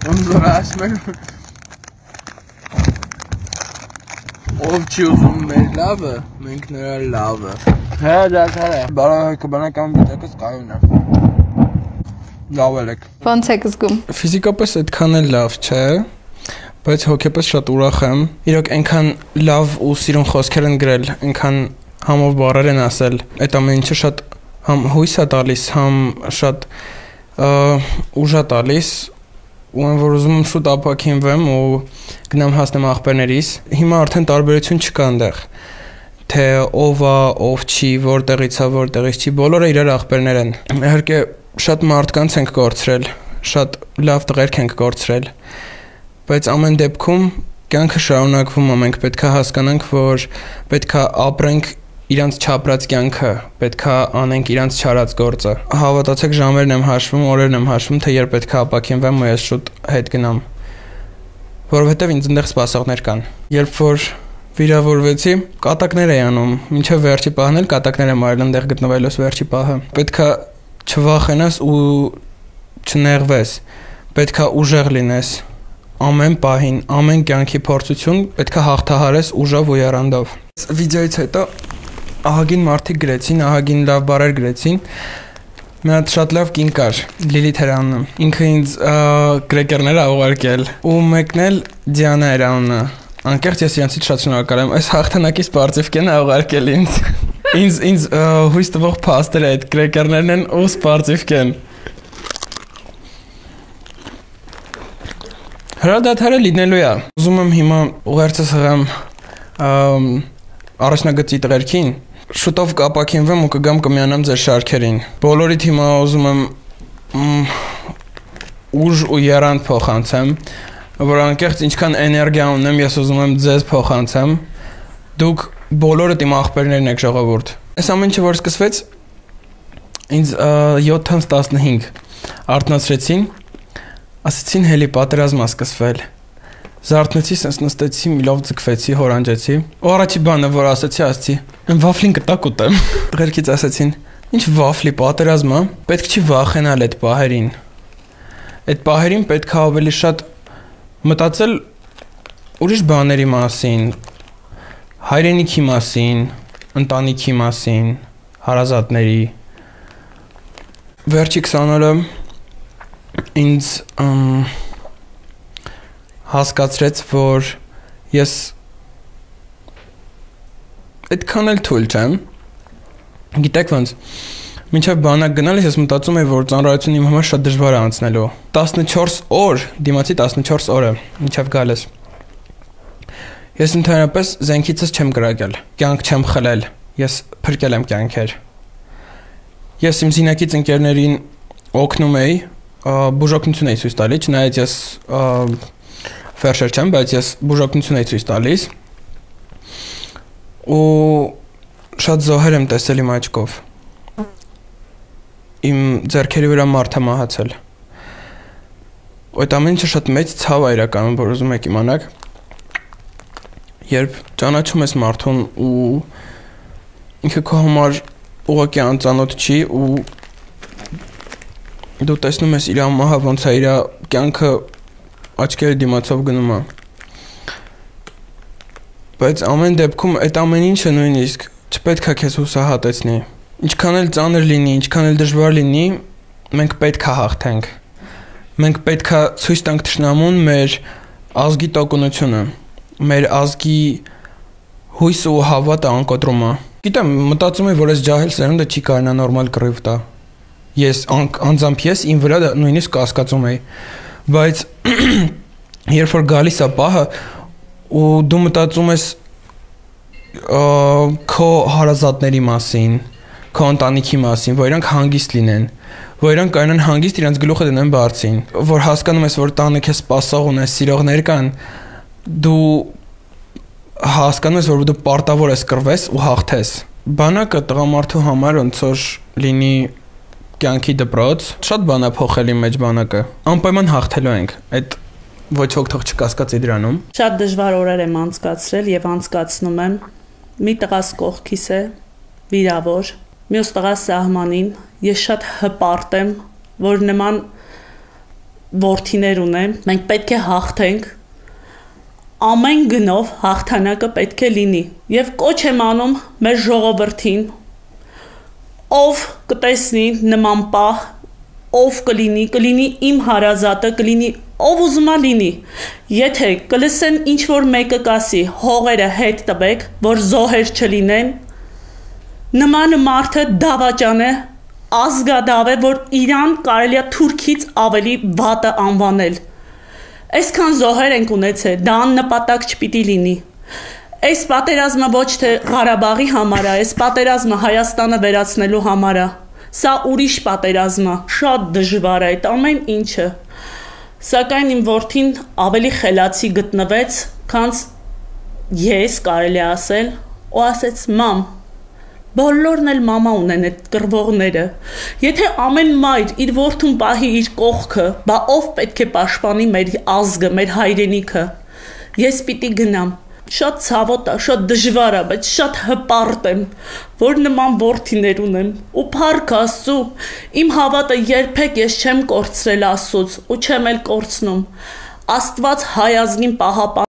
Ոնց որ ասում են ով չի ուզում մեր լավը, մենք նրա լավը։ Հա, դա է։ Բանական վիճակս կայուն է։ Լավ եք։ Ոնց եք զգում։ Ֆիզիկապես այդքան էլ լավ չէ, բայց հոգեպես շատ ուրախ եմ։ Իրոք այնքան լավ ու սիրուն խոսքեր են գրել, այնքան համով բառեր են ասել։ Այդ ամեն ինչը շատ համ հույս է տալիս, համ շատ ուժ է տալիս։ Ու եմ որ ուզում եմ շուտ ապակինվեմ ու գնամ հասնեմ աղբերներիս։ Հիմա արդեն տարբերություն չկա այնտեղ, թե ով է, ով չի, որտեղից է, որտեղից չի, բոլորը իրար աղբերներ են։ Իհարկե շատ մարդկանց ենք կորցրել, շատ լավ տղերք ենք կորցրել, բայց ամեն դեպքում կյանքը շարունակվում է, մենք պետք է հասկանանք, որ պետք է ապրենք իրանց չապրած կյանքը, պետք է անենք իրանց չարած գործը։ Հավատացեք, ժամերն եմ հաշվում, օրերն եմ հաշվում, թե երբ պետք է ապակինվեմ ու ես շուտ հետ գնամ, որովհետև ինձ այնտեղ սպասողներ կան։ Երբ որ վիրավորվեցի, կատակներ էի անում, մինչև վերջի պահն էլ կատակներ եմ արել այնտեղ գտնվելուց վերջի պահը։ Պետք է չվախենաս ու չնեղվես, պետք է ուժեղ լինես։ Ամեն պահին, ամեն կյանքի փորձություն պետք է հաղթահարես ուժով ու եռանդով։ Վիդեոից հետո ահագին մարդիկ գրեցին, ահագին լավ բառեր գրեցին։ Մի հատ շատ լավ կին կար, Լիլիթ էր անունը։ Ինքը ինձ կրեկերներ ա ուղարկել ու մեկն էլ Դիանա էր անունը։ Անկեղծ ես իրենցից շատ շնորհակալ եմ։ Այս հաղթանակի սպարտիվկեն ա ուղարկել ինձ։ Ինձ հույս տվող փաստեր այդ կրեկերներն են ու սպարտիվկեն։ Հրադադարը լինելու է։ Ուզում եմ հիմա ուղերձս հղամ առաջնագծի տղերքին, շուտով կապակինվեմ ու կգամ կմիանամ ձեր շարքերին։ Բոլորիդ հիմա ուզում եմ ուժ ու եռանդ փոխանցեմ, որ անկեղծ ինչքան էներգիա ունեմ, ես ուզում եմ ձեզ փոխանցեմ։ Դուք բոլորդ իմ աղբերներն եք, ժողովուրդ։ Այս ամեն ինչը որ սկսվեց, ինձ 7-15 արթնացրեցին, ասեցին հելի պատերազմ է սկսվել։ Զարթնեցի, սենց նստեցի, միլով ձգվեցի, հորանջեցի։ Ու առաջի բանը, որ ասացի, այն վաֆլին կտակ ուտեմ։ Տղերքից ասեցին, ինչ վաֆլի պատերազմ է, պետք չի վախենալ այդ պահերին։ Այդ պահերին պետք է ավելի շատ մտածել ուրիշ բաների մասին, հայրենիքի մասին, ընտանիքի մասին, հարազատների։ Վերջի 20 օրը ինձ հասկացրեց, որ ես այդքան էլ թույլ չեմ։ Գիտեք ոնց, մինչև բանակ գնալ ես մտածում եմ, որ ծանրությունը իմ համար շատ դժվար է անցնելու։ 14 օր, դիմացի 14 օրը, մինչև գալիս։ Ես ընդհանրապես զենքիցս չեմ կրակել, կյանք չեմ խլել, ես փրկել եմ կյանքեր։ Ես իմ զինակից ընկերներին օգնում էի, բուժօգնություն էի ցույց տալիս, չնայած ես ֆերշեր չեմ, բայց ես բուժօգնություն էի ցույց տալիս ու շատ զոհեր եմ տեսել իմ աչքով։ Իմ ձեռքերի վրա մարդ է մահացել։ Այդ ամեն ինչը շատ մեծ ցավ է իրականում, որ ուզում եք իմանաք։ Երբ ճանաչում ես մարդուն ու ինքը քո համար ուղղակի անծանոթ չի ու դու տեսնում ես իր մահը ոնց է իր կյանքը աչքերի դիմացով գնում է։ Բայց ամեն դեպքում այդ ամեն ինչը նույնիսկ չպետք է քեզ հուսահատեցնի։ Ինչքան էլ ծանր լինի, ինչքան էլ դժվար լինի, մենք պետք է հաղթենք։ Մենք պետք է ցույց տանք թշնամուն մեր ազգի տոկունությունը, մեր ազգի հույսը ու հավատը անկոտրումը։ Գիտեմ, մտածում եմ, որ այս ջահել սերունդը չի կարողանա նորմալ կռիվ տա։ Ես անձամբ ես իմ վրա նույնիսկ կասկածում էի, բայց երբ որ գալիս է պահը ու դու մտածում ես քո հարազատների մասին, քո ընտանիքի մասին, որ իրանք հանգիստ լինեն, որ իրանք կարողանան հանգիստ իրանք գլուխը դնեն բարձին, որ հասկանում ես, որ տանը քեզ սպասող ունես, սիրողներ կան, դու հասկանում ես, որ դու պարտավոր ես կռվես ու հաղթես։ Բանակը տղամարդու համար ոնց որ լինի կյանքի դպրոց, շատ բան է փոխել իմ մեջ բանակը։ Անպայման հաղթելու ենք։ Այդ ոչ ոք թող չկասկածի դրանում։ Շատ դժվար օրեր եմ անցկացրել եւ անցկացնում եմ։ Մի տղաս կողքիս է, վիրավոր, մյուս տղա սահմանին։ Ես շատ հպարտ եմ, որ նման որդիներ ունեմ, մենք պետք է հաղթենք, ամեն գնով հաղթանակը պետք է լինի, և կոչ եմ անում մեր ժողովրդին, ով կտեսնի նման պահ, ով կլինի իմ հարազատը, կլինի ով ուզումա լինի, եթե կլսեն ինչ-որ մեկը կասի, հողերը հետ տվեք, որ զոհեր չլինեն, նման մարդը դավաճան է, ազգադավ է, որ իրան կարելի է Թուրքից ավելի վատը անվանել։ Այսքան զոհեր ենք ունեցել, դա աննպատակ չպիտի լինի։ Այս պատերազմը ոչ թե Ղարաբաղի համար է, այս պատերազմը Հայաստանը վերացնելու համար է։ Սա ուրիշ պատերազմ է, շատ դժվար է այդ ամեն ինչը։ Սակայն իմ որդին ավելի խելացի գտնվեց, քան ես կարելի ասել, ու ասեց՝ մամ, բոլորն էլ մամա ունեն այդ կռվողները։ Եթե ամեն մայր իր որդուն պահի իր կողքը, բա ով պետք է պաշտպանի մեր ազգը, մեր հայրենիքը։ Ես պիտի գնամ։ Շատ ցավոտ է, շատ դժվար է, բայց շատ հպարտ եմ, որ նման որդիներ ունեմ, ու փառք Աստծու, իմ հավատը երբեք ես չեմ կորցրել Աստծուց, ու չեմ էլ կորցնում։ Աստված հայ ազգին պահապան